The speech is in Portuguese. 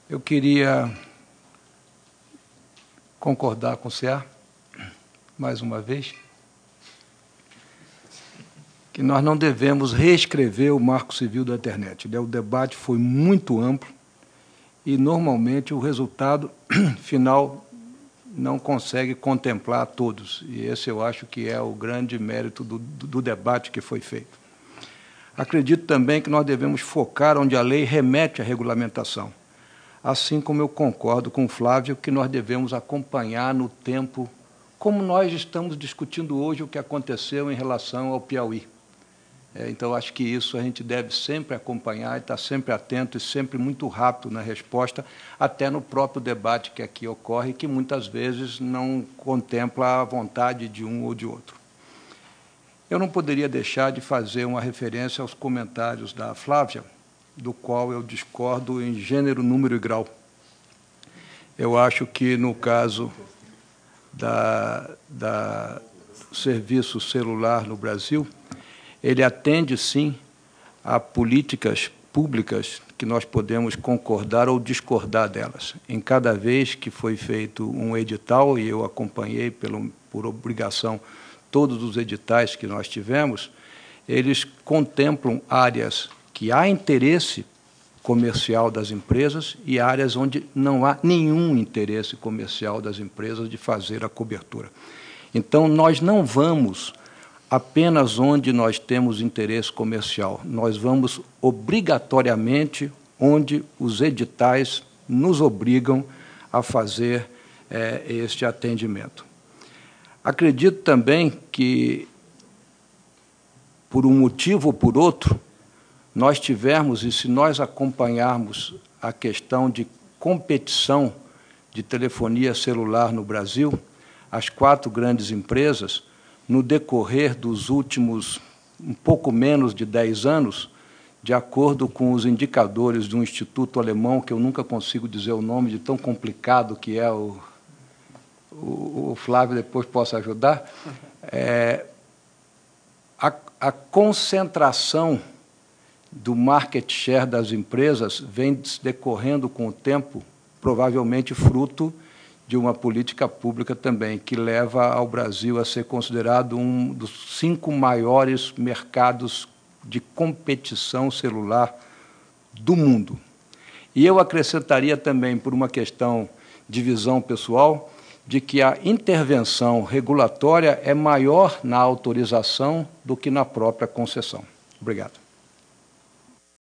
Eu queria concordar com o CA, mais uma vez, que nós não devemos reescrever o Marco Civil da internet. O debate foi muito amplo e, normalmente, o resultado final não consegue contemplar todos. E esse eu acho que é o grande mérito do debate que foi feito. Acredito também que nós devemos focar onde a lei remete à regulamentação, assim como eu concordo com o Flávio que nós devemos acompanhar no tempo, como nós estamos discutindo hoje o que aconteceu em relação ao Piauí. Então, acho que isso a gente deve sempre acompanhar e estar sempre atento e sempre muito rápido na resposta, até no próprio debate que aqui ocorre, que muitas vezes não contempla a vontade de um ou de outro. Eu não poderia deixar de fazer uma referência aos comentários da Flávia, do qual eu discordo em gênero, número e grau. Eu acho que, no caso do serviço celular no Brasil, ele atende, sim, a políticas públicas que nós podemos concordar ou discordar delas. Em cada vez que foi feito um edital, e eu acompanhei por obrigação todos os editais que nós tivemos, eles contemplam áreas que há interesse comercial das empresas e áreas onde não há nenhum interesse comercial das empresas de fazer a cobertura. Então, nós não vamos apenas onde nós temos interesse comercial, nós vamos obrigatoriamente onde os editais nos obrigam a fazer este atendimento. Acredito também que, por um motivo ou por outro, nós tivermos, e se nós acompanharmos a questão de competição de telefonia celular no Brasil, as 4 grandes empresas, no decorrer dos últimos um pouco menos de 10 anos, de acordo com os indicadores de um instituto alemão, que eu nunca consigo dizer o nome de tão complicado que é o Flávio depois possa ajudar, a concentração do market share das empresas vem decorrendo com o tempo, provavelmente fruto de uma política pública também, que leva ao Brasil a ser considerado um dos 5 maiores mercados de competição celular do mundo. E eu acrescentaria também, por uma questão de visão pessoal, de que a intervenção regulatória é maior na autorização do que na própria concessão. Obrigado.